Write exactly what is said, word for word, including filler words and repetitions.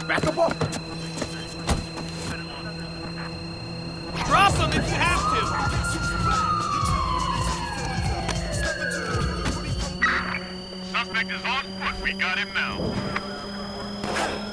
Back up off! Drop him if you have to! Suspect is on foot. We got him now.